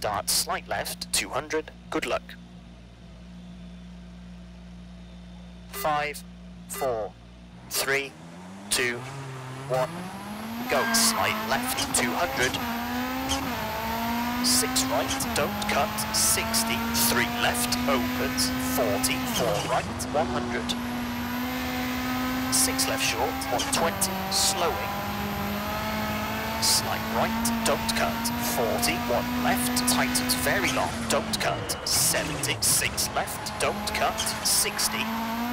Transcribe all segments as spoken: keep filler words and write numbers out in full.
Start slight left, two hundred, good luck. Five, four, three, two, one, go. Slight left, two hundred. Six right, don't cut, sixty, three left, opens, forty, four right, one hundred. Six left short, one twenty, slowing. Slight right, don't cut, forty, one left, tightens very long, don't cut, seventy, six left, don't cut, sixty.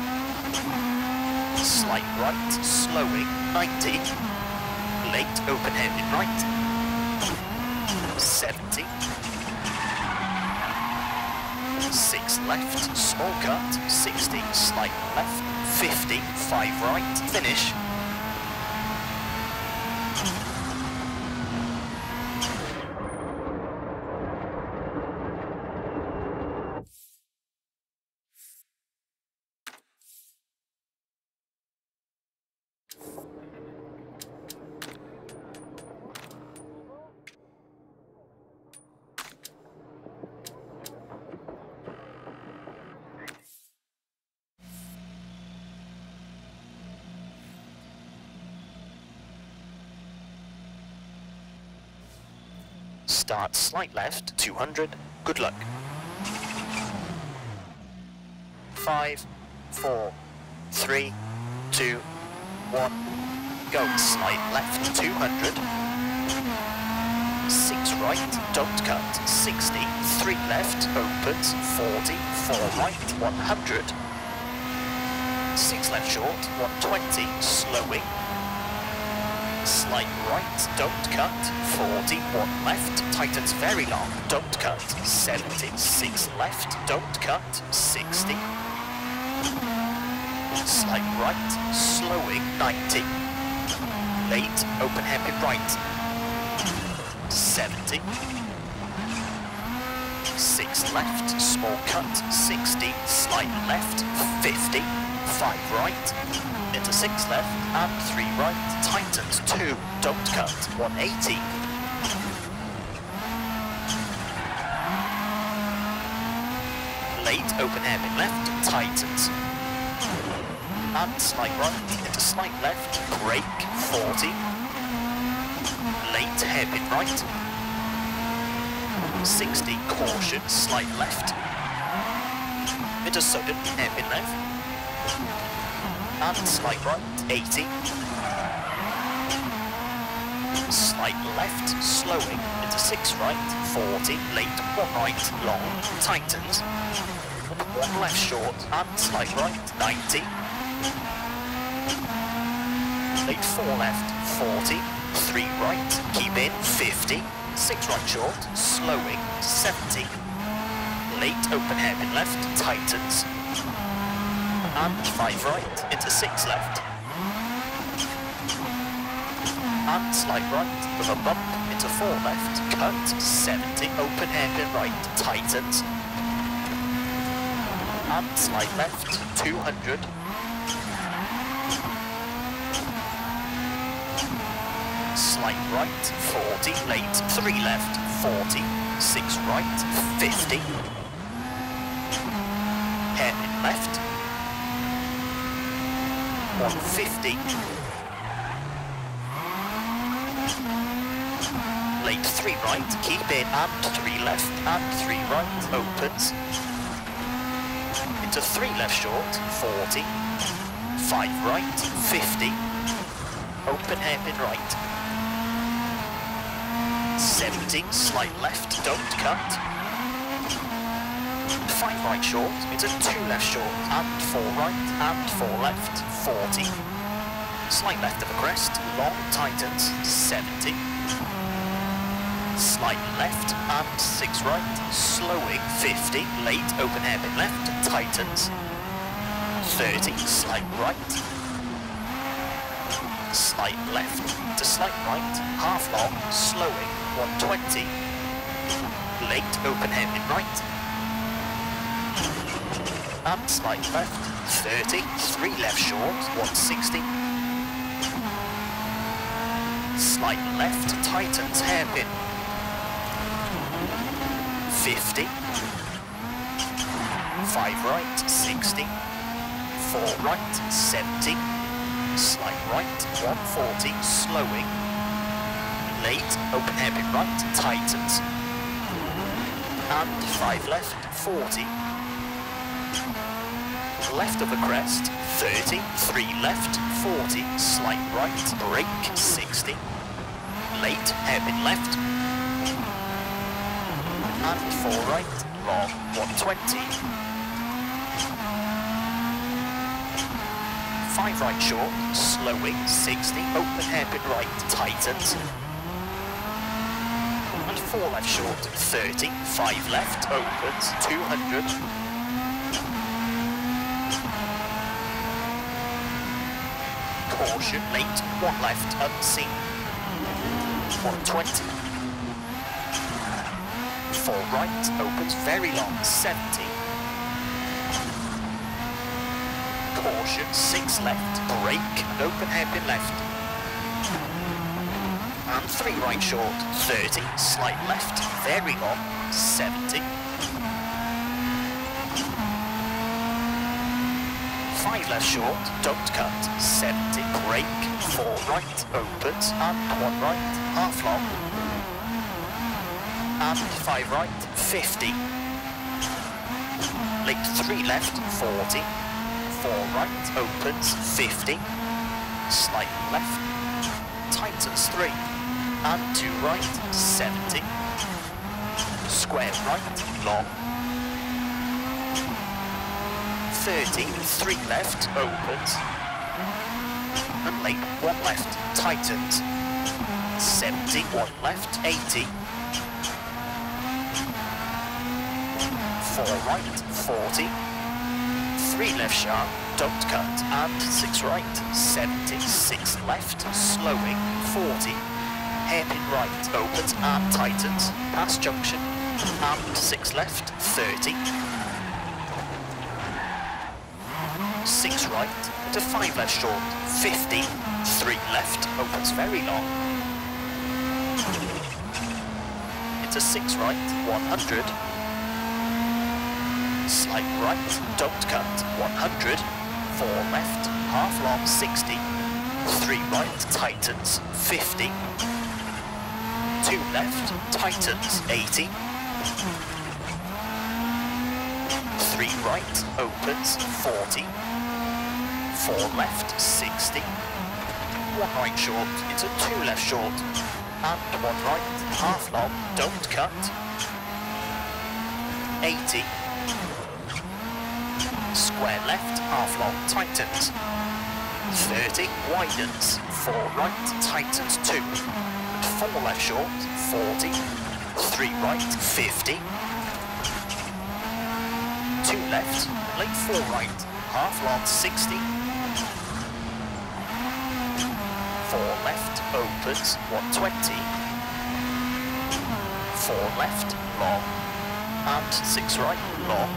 Slight right, slowing, ninety. Late open handed right, seventy. Six left, small cut, sixty, slight left, fifty, five right, finish. Start slight left, two hundred, good luck. Five, four, three, two, one, go. Slight left, two hundred. Six right, don't cut, sixty, three left, opens, forty, four right, one hundred. Six left short, one twenty, slowing. Slight right, don't cut, forty, one left, tightens very long, don't cut, seventy, six left, don't cut, sixty. Slight right, slowing, ninety. Late, open hairpin right, seventy. Six left, small cut, sixty, slight left, fifty. Five right, into six left, and three right, tightens two, don't cut, one eighty. Late open hairpin left, tightens. And slight right, into slight left, brake, forty. Late hairpin right. sixty, caution, slight left. Into sudden, hairpin left. And slight right, eighty. Slight left, slowing, into six right, forty, late, one right, long, tightens. One left short, and slight right, ninety. Late four left, forty, three right, keep in, fifty. Six right short, slowing, seventy. Late open hairpin left, tightens. And five right, into six left. And slight right, with a bump, into four left, cut, seventy, open hairpin right, tightens. And slight left, two hundred. Slight right, forty, late, three left, forty, six right, fifty. Hairpin left, one fifty. Late three right, keep in, and three left, and three right, opens. Into three left short, forty. Five right, fifty. Open hairpin right. seventy, slight left, don't cut. Five right short, into two left short, and four right, and four left, forty. Slight left of a crest, long tightens, seventy. Slight left, and six right, slowing, fifty. Late, open hairpin left, tightens. thirty, slight right. Slight left to slight right, half long, slowing, one twenty. Late, open hairpin right. And slight left, thirty, three left short, one sixty. Slight left, tightens hairpin. fifty. five right, sixty. four right, seventy. Slight right, one forty, slowing. Late, open hairpin right, tightens. And five left, forty. Left of the crest, thirty. three left, forty. Slight right, brake, sixty. Late, hairpin left. And four right, long, one twenty. five right short, slowing, sixty, open hairpin right, tightens. And four left short, thirty, five left, opens, two hundred. Caution, late, one left, unseen. one twenty. four right, opens very long, seventy. Caution, six left, brake, and open hairpin left. And three right short, thirty, slight left, very long, seventy. five left short, don't cut, seventy, brake, four right, opens, and one right, half long. And five right, fifty. Late three left, forty. four right, opens, fifty. Slight left, tightens three. And two right, seventy. Square right, long. thirty, three left, opens. And late one left, tightens. seventy, one left, eighty. four right, forty. three left sharp, don't cut, and six right, seventy, six left, slowing, forty. Hairpin right, opens and tightens, past junction, and six left, thirty. six right, to five left short, fifty. three left, opens very long. Into six right, one hundred. Slight right, don't cut, one hundred. four left, half long, sixty. three right, tightens, fifty. two left, tightens, eighty. three right, opens, forty. four left, sixty. one right short, into two left short. And one right, half long, don't cut. eighty. Square left, half long, tightens. thirty, widens. four right, tightens two. And four left short, forty. three right, fifty. two left, late four right, half long, sixty. four left, opens, one twenty. four left, long. And six right, long.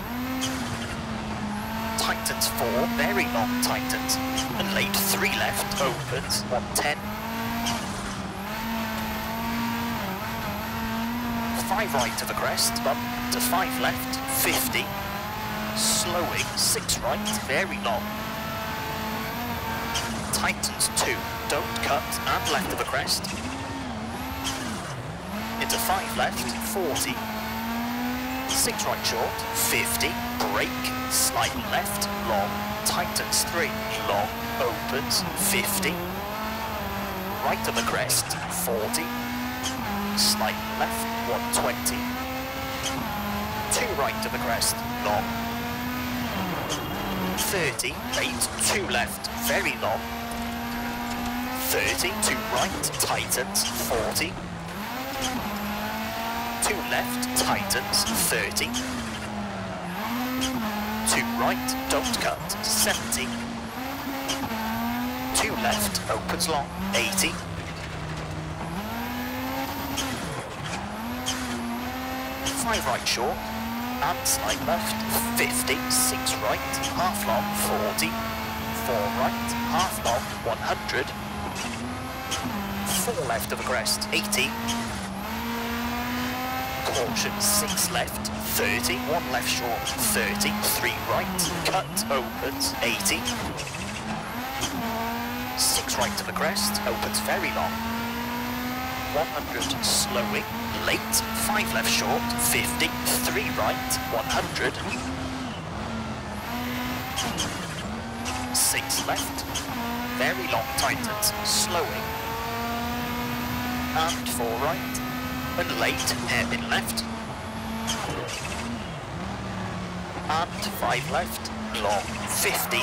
Tightens four, very long tightens, and late three left, opens, one ten. five right to the crest, bump to five left, fifty. Slowing, six right, very long. Tightens two, don't cut, and left of the crest. Into five left, forty. six right short, fifty. Brake, slight left, long, tightens three, long, opens, fifty. Right of the crest, forty. Slight left, one twenty. two right of the crest, long. thirty, late, two left, very long. thirty, two right, tightens, forty. two left, tightens, thirty. two right, don't cut, seventy. two left, opens long, eighty. five right short, and slight left, fifty. six right, half long, forty. four right, half long, one hundred. four left of the crest, eighty. caution, six left, thirty, one left short, thirty, three right, cut, opens, eighty, six right to the crest, opens very long, one hundred, slowing, late, five left short, fifty, three right, one hundred, six left, very long tightens, slowing, and four right, and late, hairpin left, and five left, long, fifty,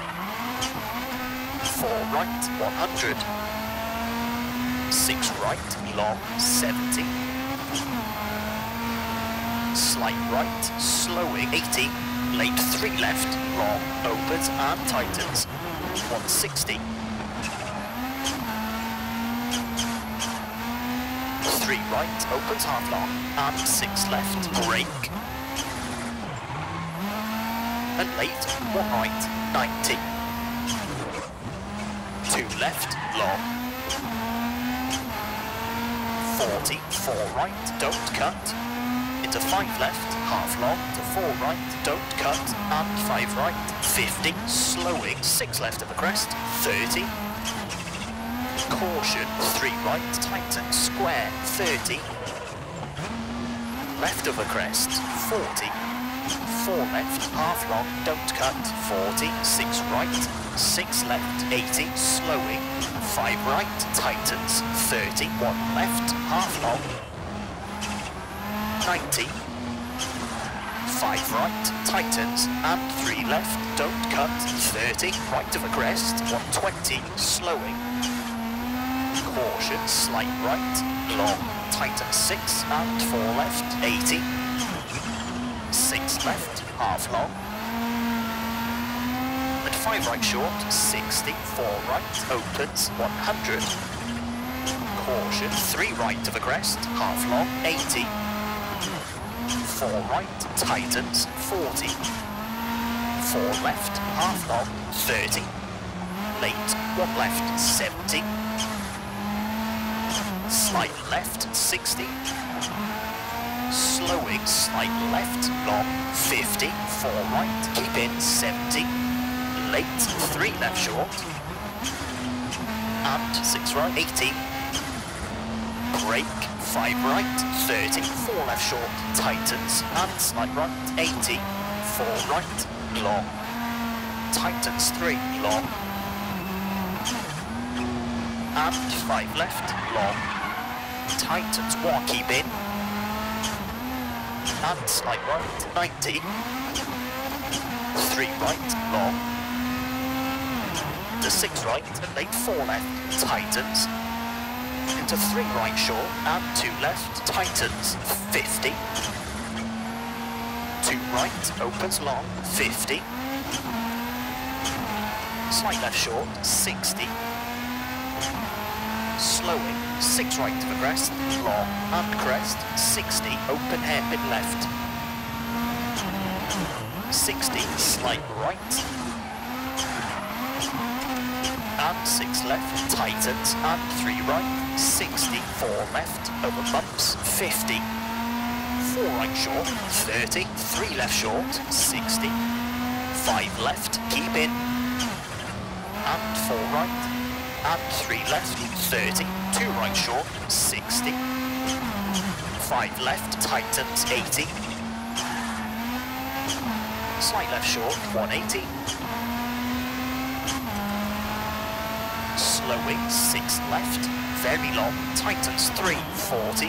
four right, one hundred, six right, long, seventy, slight right, slowing, eighty, late, three left, long, opens and tightens, one sixty, three right, opens half long, and six left, brake, and late, one right, ninety, two left, long, forty, four right, don't cut, into five left, half long, to four right, don't cut, and five right, fifty, slowing, six left of the crest, thirty, caution, three right, tighten, square, thirty, left of the crest, forty, four left, half long, don't cut, forty, six right, six left, eighty, slowing, five right, tightens, thirty, one left, half long, ninety, five right, tightens, and three left, don't cut, thirty, right of the crest, one twenty, slowing, caution, slight right, long, tighten six, and four left, eighty, six left, half long, and five right short, sixty, four right, opens, one hundred, caution, three right to the crest, half long, eighty, four right, tightens, forty, four left, half long, thirty, late, one left, seventy, slight left, sixty, slowing, slight left, long, fifty, four right, keep in, seventy, late, three left short, and six right, eighty, brake, five right, thirty, four left short, tightens, and slight right, eighty, four right, long, tightens, three, long, and five left, long, tightens, one, keep in, and slight right, ninety, three right, long, to six right, and late, four left, tightens, into three right short, and two left, tightens, fifty, two right, opens long, fifty, slight left short, sixty, slowing, six right to the crest, long, and crest, sixty, open hairpin left, sixty, slight right, and six left, tightens, and three right, sixty, four left, over bumps, fifty, four right short, thirty, three left short, sixty, five left, keep in, and four right, and three left, thirty, two right short, sixty, five left, tightens, eighty, slight left short, one eighty, slowing, six left, very long, tightens, three, forty,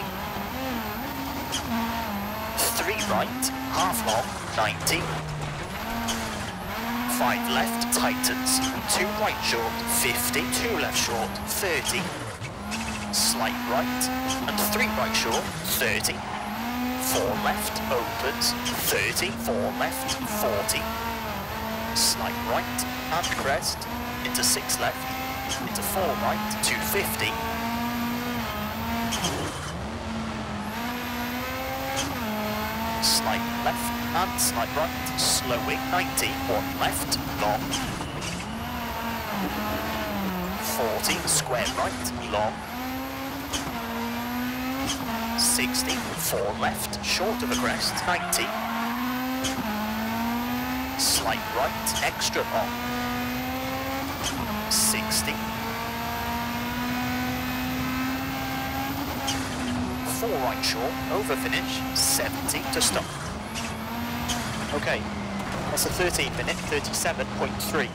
three right, half long, ninety, five left, tightens, two right short, fifty, two left short, thirty, slight right, and three right short, thirty, four left, opens, thirty, four left, forty, slight right, and crest, into six left, into four right, two fifty, slight left, and slight right, slowing, ninety, one left, long, forty, square right, long, sixty, four left, short of the crest, ninety. Slight right, extra long. sixty. Four right short, over finish, seventy to stop. Okay, that's a thirteen minute, thirty-seven point three.